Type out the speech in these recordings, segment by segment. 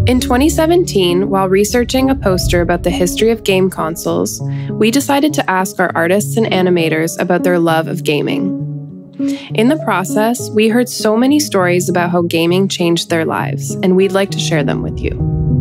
In 2017, while researching a poster about the history of game consoles, we decided to ask our artists and animators about their love of gaming. In the process, we heard so many stories about how gaming changed their lives, and we'd like to share them with you.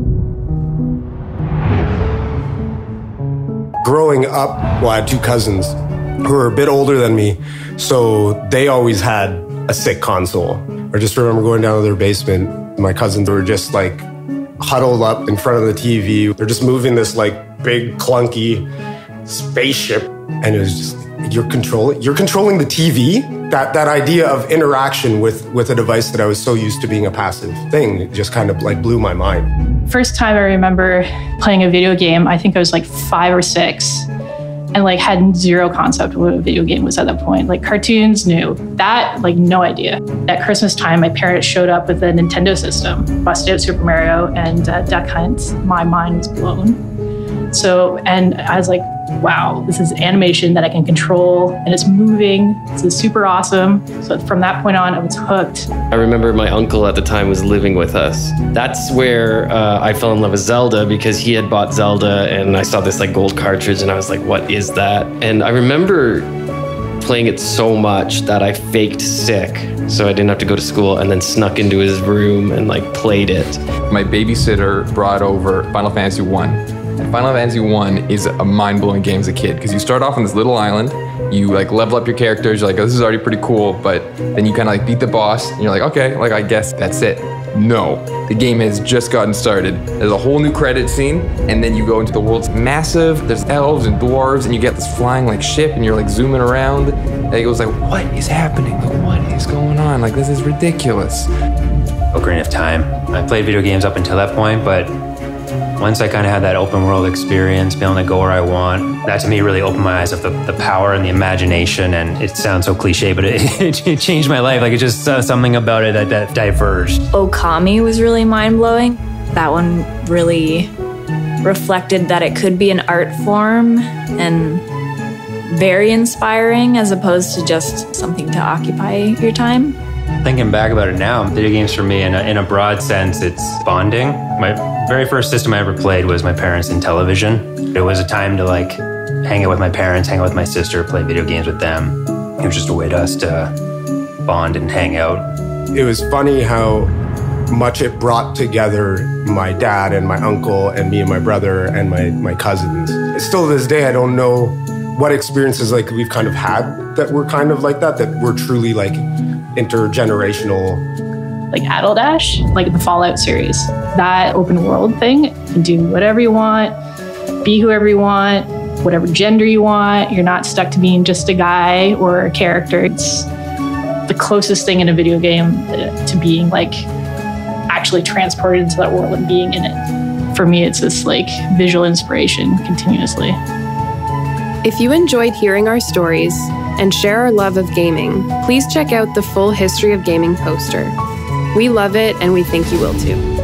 Growing up, I had two cousins who were a bit older than me, so they always had a sick console. I just remember going down to their basement. My cousins were just like huddled up in front of the TV. They're just moving this like big clunky spaceship, and it was just you're controlling the TV. That idea of interaction with a device that I was so used to being a passive thing, it just kind of like blew my mind. First time I remember playing a video game, I think I was like 5 or 6. And like had zero concept of what a video game was at that point. Like cartoons, knew. That, like no idea. At Christmas time, my parents showed up with a Nintendo system, busted out Super Mario and Duck Hunt. My mind was blown. So, and I was like, wow, this is animation that I can control and it's moving. This is super awesome. So from that point on, I was hooked. I remember my uncle at the time was living with us. That's where I fell in love with Zelda because he had bought Zelda and I saw this like gold cartridge and I was like, what is that? And I remember playing it so much that I faked sick so I didn't have to go to school and then snuck into his room and like played it. My babysitter brought over Final Fantasy 1. And Final Fantasy 1 is a mind-blowing game as a kid because you start off on this little island, you like level up your characters, you're like, oh, this is already pretty cool, but then you kind of like beat the boss and you're like, okay, like I guess that's it. No, the game has just gotten started. There's a whole new credit scene and then you go into the world's massive, there's elves and dwarves and you get this flying like ship and you're like zooming around and it goes like, what is happening? Like what is going on? Like this is ridiculous. Ocarina of Time. I played video games up until that point, but once I kind of had that open world experience, being able to go where I want, that to me really opened my eyes of the power and the imagination. And it sounds so cliche, but it changed my life. Like it just something about it that diverged. Okami was really mind-blowing. That one really reflected that it could be an art form and very inspiring as opposed to just something to occupy your time. Thinking back about it now, video games for me, in a broad sense, it's bonding. My very first system I ever played was my parents in television. It was a time to like hang out with my parents, hang out with my sister, play video games with them. It was just a way to us to bond and hang out. It was funny how much it brought together my dad and my uncle and me and my brother and my cousins. Still to this day, I don't know what experiences like we've kind of had that were kind of like that were truly like intergenerational. Like Adult Dash, like the Fallout series. That open world thing, you can do whatever you want, be whoever you want, whatever gender you want. You're not stuck to being just a guy or a character. It's the closest thing in a video game to being like actually transported into that world and being in it. For me, it's this like visual inspiration continuously. If you enjoyed hearing our stories and share our love of gaming, please check out the full History of Gaming poster. We love it and we think you will too.